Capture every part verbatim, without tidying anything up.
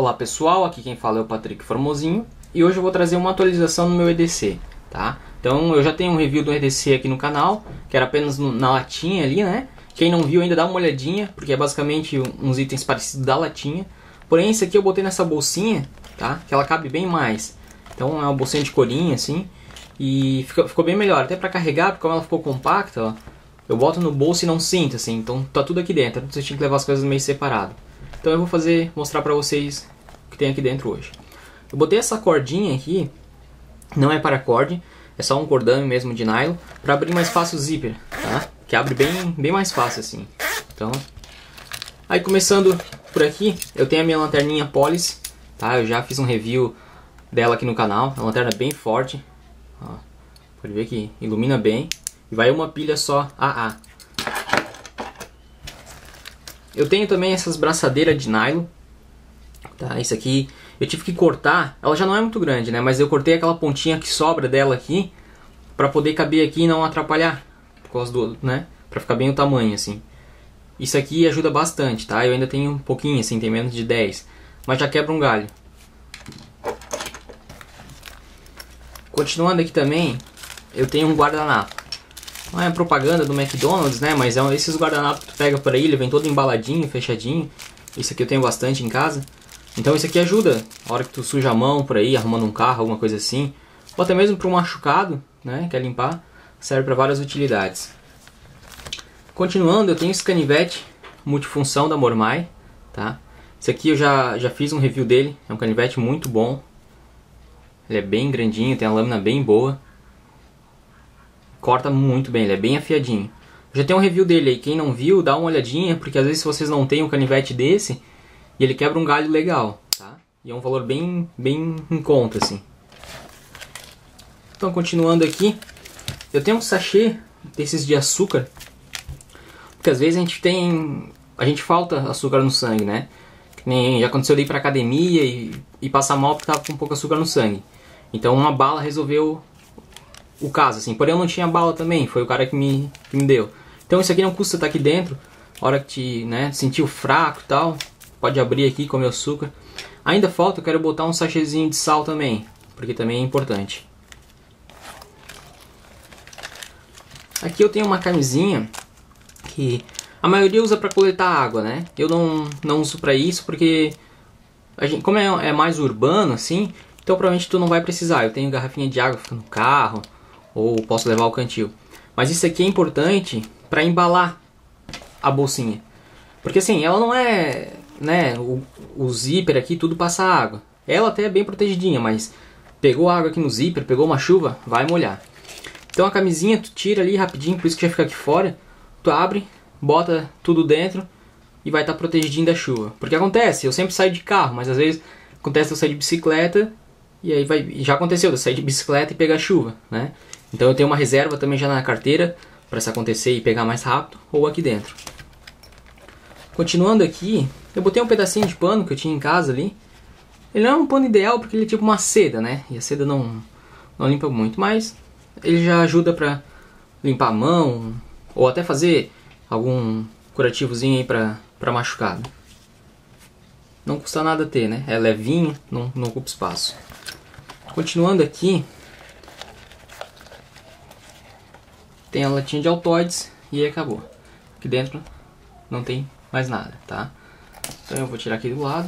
Olá pessoal, aqui quem fala é o Patrick Formosinho e hoje eu vou trazer uma atualização no meu E D C, tá? Então eu já tenho um review do E D C aqui no canal, que era apenas na latinha ali, né? Quem não viu ainda dá uma olhadinha, porque é basicamente uns itens parecidos da latinha. Porém esse aqui eu botei nessa bolsinha, tá? Que ela cabe bem mais. Então é uma bolsinha de corinho assim, e ficou, ficou bem melhor, até pra carregar, porque como ela ficou compacta, ó, eu boto no bolso e não sinto assim, então tá tudo aqui dentro, não precisa levar as coisas meio separado. Então eu vou fazer, mostrar pra vocês o que tem aqui dentro hoje. Eu botei essa cordinha aqui, não é paracord, é só um cordão mesmo de nylon, pra abrir mais fácil o zíper, tá? Que abre bem, bem mais fácil assim. Então, aí começando por aqui, eu tenho a minha lanterninha Police, tá? Eu já fiz um review dela aqui no canal, é uma lanterna bem forte, ó, pode ver que ilumina bem, e vai uma pilha só A A. Eu tenho também essas braçadeiras de nylon, tá? Isso aqui eu tive que cortar, ela já não é muito grande, né? Mas eu cortei aquela pontinha que sobra dela aqui, pra poder caber aqui e não atrapalhar, por causa do, né? Pra ficar bem o tamanho, assim. Isso aqui ajuda bastante, tá? Eu ainda tenho um pouquinho, assim, tem menos de dez, mas já quebra um galho. Continuando aqui também, eu tenho um guardanapo. Não é propaganda do McDonald's, né? Mas é um, esses guardanapos que tu pega por aí, ele vem todo embaladinho, fechadinho. Isso aqui eu tenho bastante em casa. Então isso aqui ajuda a hora que tu suja a mão por aí, arrumando um carro, alguma coisa assim. Ou até mesmo para um machucado, né? Quer limpar, serve para várias utilidades. Continuando, eu tenho esse canivete multifunção da Mormai, tá? Esse aqui eu já, já fiz um review dele, é um canivete muito bom. Ele é bem grandinho, tem a lâmina bem boa. Corta muito bem, ele é bem afiadinho. Já tem um review dele aí, quem não viu, dá uma olhadinha, porque às vezes se vocês não têm um canivete desse, e ele quebra um galho legal, tá? E é um valor bem, bem em conta, assim. Então, continuando aqui, eu tenho um sachê desses de açúcar, porque às vezes a gente tem, a gente falta açúcar no sangue, né? Que nem já aconteceu de ir pra academia e, e passar mal porque tava com pouco açúcar no sangue. Então uma bala resolveu o caso, assim. Porém eu não tinha bala também, foi o cara que me, que me deu. Então isso aqui não custa estar aqui dentro, a hora que te, né, sentiu fraco e tal, pode abrir aqui e comer açúcar. Ainda falta, eu quero botar um sachêzinho de sal também, porque também é importante. Aqui eu tenho uma camisinha que a maioria usa para coletar água, né? Eu não, não uso para isso porque, a gente, como é, é mais urbano assim, então provavelmente tu não vai precisar. Eu tenho garrafinha de água que fica no carro, ou posso levar ao cantil. Mas isso aqui é importante para embalar a bolsinha. Porque assim, ela não é, né, o, o zíper aqui tudo passa água. Ela até é bem protegidinha, mas pegou água aqui no zíper, pegou uma chuva, vai molhar. Então a camisinha tu tira ali rapidinho, por isso que já fica aqui fora. Tu abre, bota tudo dentro e vai estar protegidinho da chuva. Porque acontece, eu sempre saio de carro, mas às vezes acontece eu sair de bicicleta e aí vai, já aconteceu eu sair de bicicleta e pegar chuva, né? Então eu tenho uma reserva também já na carteira para se acontecer e pegar mais rápido, ou aqui dentro. Continuando aqui, eu botei um pedacinho de pano que eu tinha em casa ali. Ele não é um pano ideal porque ele é tipo uma seda, né? E a seda não, não limpa muito, mas ele já ajuda para limpar a mão, ou até fazer algum curativozinho aí para para machucado. Não custa nada ter, né? É levinho, não, não ocupa espaço. Continuando aqui, tem a latinha de Altoids e acabou. Aqui dentro não tem mais nada, tá? Então eu vou tirar aqui do lado.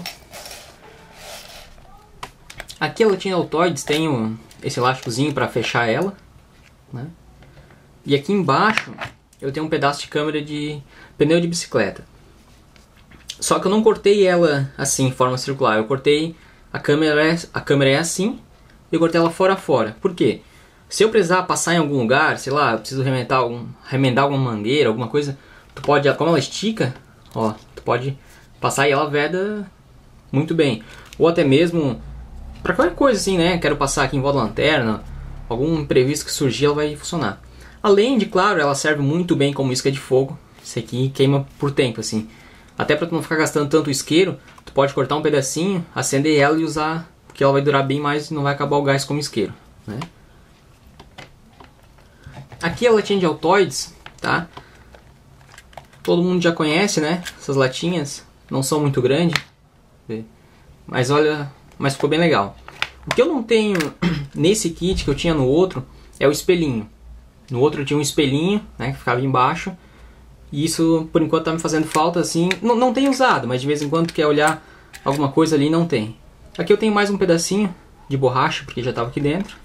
Aqui a latinha de Altoids tem um, esse elásticozinho para fechar ela, né? E aqui embaixo eu tenho um pedaço de câmera de pneu de bicicleta. Só que eu não cortei ela assim, em forma circular. Eu cortei, a câmera, a câmera é assim, e eu cortei ela fora a fora. Por quê? Se eu precisar passar em algum lugar, sei lá, eu preciso remendar, algum, remendar alguma mangueira, alguma coisa, tu pode, como ela estica, ó, tu pode passar e ela veda muito bem. Ou até mesmo, pra qualquer coisa assim, né, quero passar aqui em volta da lanterna, algum imprevisto que surgir, ela vai funcionar. Além de, claro, ela serve muito bem como isca de fogo. Isso aqui queima por tempo, assim. Até pra tu não ficar gastando tanto isqueiro, tu pode cortar um pedacinho, acender ela e usar, porque ela vai durar bem mais e não vai acabar o gás como isqueiro, né? Aqui a latinha de Altoids, tá? Todo mundo já conhece, né? Essas latinhas não são muito grandes. mas olha, mas ficou bem legal. O que eu não tenho nesse kit que eu tinha no outro é o espelhinho. No outro eu tinha um espelhinho, né, que ficava embaixo. E isso por enquanto tá me fazendo falta assim. Não, não tenho usado, mas de vez em quando quer olhar alguma coisa ali, não tem. Aqui eu tenho mais um pedacinho de borracha, porque já estava aqui dentro.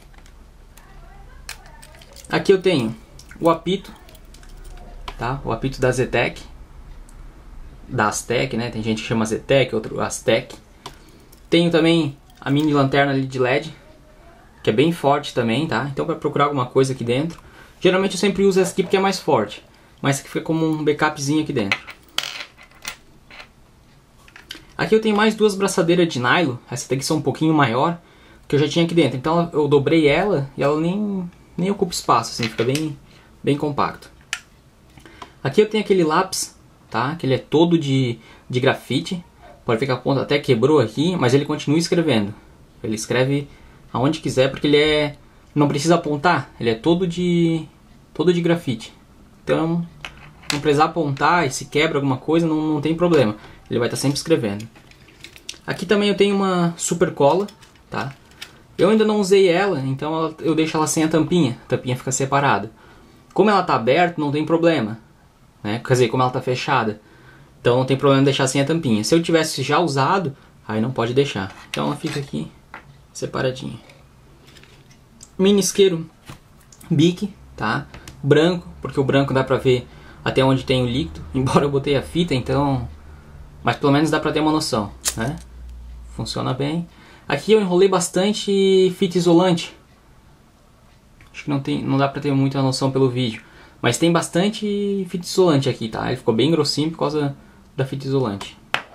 Aqui eu tenho o apito, tá? O apito da Zetec, da Aztec, né? Tem gente que chama Zetec, outro Aztec. Tenho também a mini lanterna ali de L E D, que é bem forte também, tá? Então para procurar alguma coisa aqui dentro, geralmente eu sempre uso essa aqui porque é mais forte, mas essa aqui fica como um backupzinho aqui dentro. Aqui eu tenho mais duas braçadeiras de nylon, essa daqui são um pouquinho maior, que eu já tinha aqui dentro. Então eu dobrei ela e ela nem, nem ocupa espaço, assim, fica bem, bem compacto. Aqui eu tenho aquele lápis, tá? Que ele é todo de, de grafite. Pode ver que a ponta até quebrou aqui, mas ele continua escrevendo. Ele escreve aonde quiser, porque ele é... não precisa apontar, ele é todo de, todo de grafite. Então, não precisar apontar e se quebra alguma coisa, não, não tem problema. Ele vai estar sempre escrevendo. Aqui também eu tenho uma super cola, tá? Eu ainda não usei ela, então ela, eu deixo ela sem a tampinha. A tampinha fica separada. Como ela está aberta, não tem problema, né? Quer dizer, como ela está fechada, então não tem problema deixar sem a tampinha. Se eu tivesse já usado, aí não pode deixar. Então ela fica aqui separadinha. Mini isqueiro Bic, tá? Branco, porque o branco dá pra ver até onde tem o líquido. Embora eu botei a fita, então... mas pelo menos dá pra ter uma noção, né? Funciona bem. Aqui eu enrolei bastante fita isolante. Acho que não, tem, não dá pra ter muita noção pelo vídeo. Mas tem bastante fita isolante aqui, tá? Ele ficou bem grossinho por causa da fita isolante.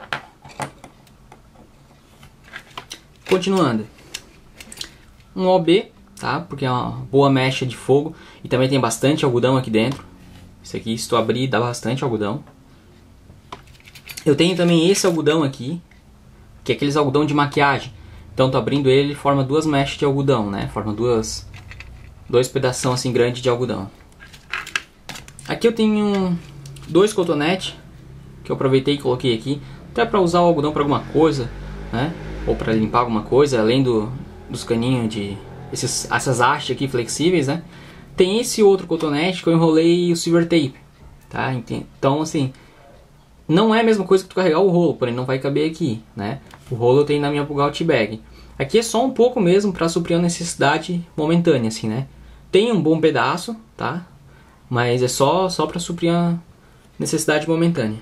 Continuando. Um O B, tá? Porque é uma boa mecha de fogo. E também tem bastante algodão aqui dentro. Esse aqui, se tu abrir, dá bastante algodão. Eu tenho também esse algodão aqui, que é aqueles algodão de maquiagem. Então tô abrindo ele, ele forma duas mechas de algodão, né? Forma duas, dois pedação assim grandes de algodão. Aqui eu tenho dois cotonetes que eu aproveitei e coloquei aqui, até para usar o algodão para alguma coisa, né? Ou para limpar alguma coisa, além do, dos caninhos de esses, essas hastes aqui flexíveis, né? Tem esse outro cotonete que eu enrolei o silver tape, tá? Então assim, não é a mesma coisa que tu carregar o rolo, porém não vai caber aqui, né? O rolo eu tenho na minha Pulgout Bag. Aqui é só um pouco mesmo para suprir a necessidade momentânea, assim, né? Tem um bom pedaço, tá? Mas é só, só para suprir a necessidade momentânea.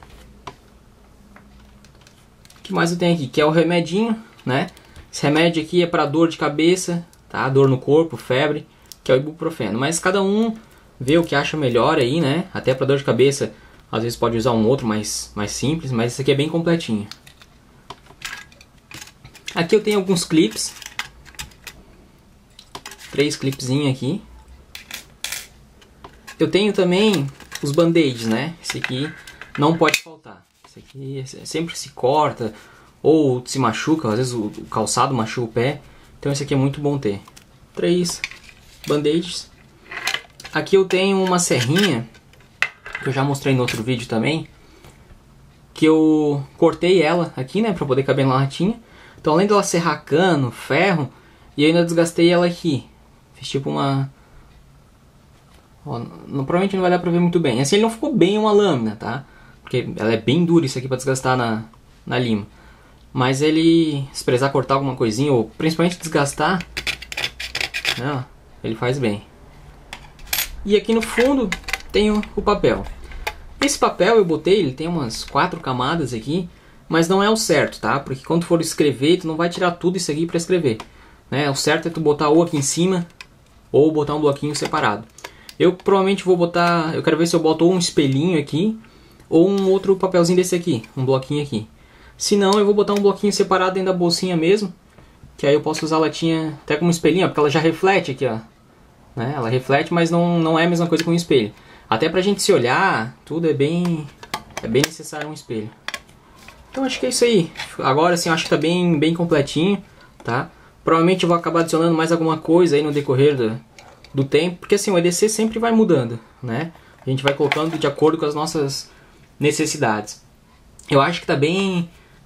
O que mais eu tenho aqui? Que é o remedinho, né? Esse remédio aqui é para dor de cabeça, tá? Dor no corpo, febre, que é o ibuprofeno. Mas cada um vê o que acha melhor aí, né? Até para dor de cabeça, às vezes pode usar um outro mais, mais simples, mas esse aqui é bem completinho. Aqui eu tenho alguns clips. Três clipzinhos aqui. Eu tenho também os band-aids, né? Esse aqui não pode faltar. Esse aqui sempre se corta ou se machuca, às vezes o calçado machuca o pé. Então esse aqui é muito bom ter. Três band-aids. Aqui eu tenho uma serrinha, que eu já mostrei no outro vídeo também, que eu cortei ela aqui, né, pra poder caber na latinha. Então além dela serrar cano, ferro, e eu ainda desgastei ela aqui. Fiz tipo uma... Ó, não, provavelmente não vai dar pra ver muito bem. Assim ele não ficou bem uma lâmina, tá? Porque ela é bem dura isso aqui pra desgastar na, na lima. Mas ele, se precisar cortar alguma coisinha, ou principalmente desgastar, né, ele faz bem. E aqui no fundo tem o, o papel. Esse papel eu botei, ele tem umas quatro camadas aqui, mas não é o certo, tá? Porque quando for escrever, tu não vai tirar tudo isso aqui para escrever, né? O certo é tu botar ou aqui em cima, ou botar um bloquinho separado. Eu provavelmente vou botar, eu quero ver se eu boto ou um espelhinho aqui, ou um outro papelzinho desse aqui, um bloquinho aqui. Se não, eu vou botar um bloquinho separado dentro da bolsinha mesmo, que aí eu posso usar a latinha até como espelhinho, porque ela já reflete aqui, ó. Né? Ela reflete, mas não, não é a mesma coisa que um espelho. Até pra gente se olhar, tudo é bem, é bem necessário um espelho. Então acho que é isso aí. Agora sim, acho que tá bem, bem completinho, tá? Provavelmente eu vou acabar adicionando mais alguma coisa aí no decorrer do, do tempo, porque assim, o E D C sempre vai mudando, né? A gente vai colocando de acordo com as nossas necessidades. Eu acho que tá bem,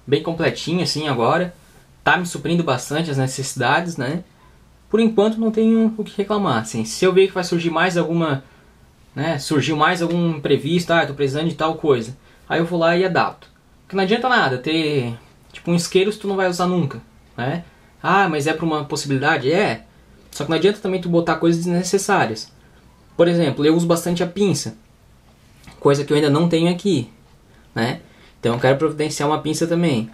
bem completinho assim agora. Tá me suprindo bastante as necessidades, né? Por enquanto não tenho o que reclamar, assim. Se eu ver que vai surgir mais alguma, né, surgiu mais algum imprevisto, ah, eu tô precisando de tal coisa, aí eu vou lá e adapto. Porque não adianta nada ter, tipo, um isqueiro se tu não vai usar nunca, né? Ah, mas é pra uma possibilidade? É. Só que não adianta também tu botar coisas desnecessárias. Por exemplo, eu uso bastante a pinça, coisa que eu ainda não tenho aqui, né? Então eu quero providenciar uma pinça também,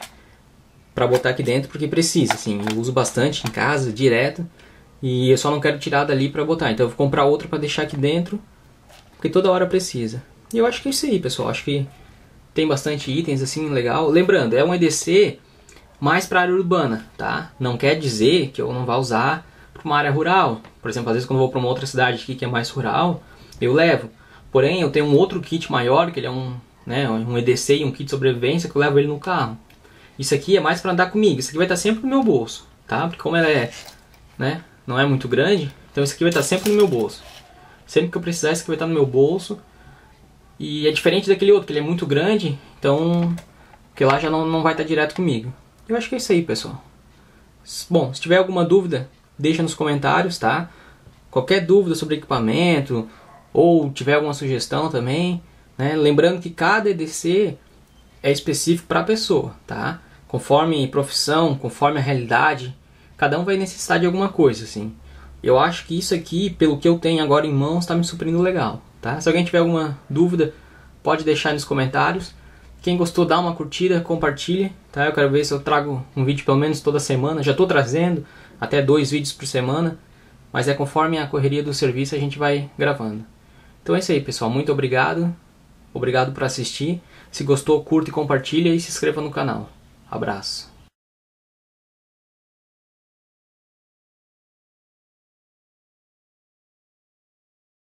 pra botar aqui dentro porque precisa, assim. Eu uso bastante em casa, direto, e eu só não quero tirar dali pra botar. Então eu vou comprar outra pra deixar aqui dentro, porque toda hora precisa. E eu acho que é isso aí, pessoal. Acho que tem bastante itens, assim, legal. Lembrando, é um E D C mais pra área urbana, tá? Não quer dizer que eu não vá usar pra uma área rural. Por exemplo, às vezes quando eu vou pra uma outra cidade aqui que é mais rural, eu levo. Porém, eu tenho um outro kit maior, que ele é um, né, um E D C e um kit de sobrevivência, que eu levo ele no carro. Isso aqui é mais pra andar comigo. Isso aqui vai estar sempre no meu bolso, tá? Porque como ela é, né, não é muito grande, então isso aqui vai estar sempre no meu bolso. Sempre que eu precisar, isso aqui vai estar no meu bolso. E é diferente daquele outro, que ele é muito grande, então, que lá já não, não vai estar direto comigo. Eu acho que é isso aí, pessoal. Bom, se tiver alguma dúvida, deixa nos comentários, tá? Qualquer dúvida sobre equipamento, ou tiver alguma sugestão também, né? Lembrando que cada E D C é específico para a pessoa, tá? Conforme profissão, conforme a realidade, cada um vai necessitar de alguma coisa, assim. Eu acho que isso aqui, pelo que eu tenho agora em mãos, está me suprindo legal, tá? Se alguém tiver alguma dúvida, pode deixar nos comentários. Quem gostou, dá uma curtida, compartilhe, tá? Eu quero ver se eu trago um vídeo pelo menos toda semana. Já estou trazendo até dois vídeos por semana, mas é conforme a correria do serviço a gente vai gravando. Então é isso aí, pessoal. Muito obrigado. Obrigado por assistir. Se gostou, curta e compartilha e se inscreva no canal. Abraço.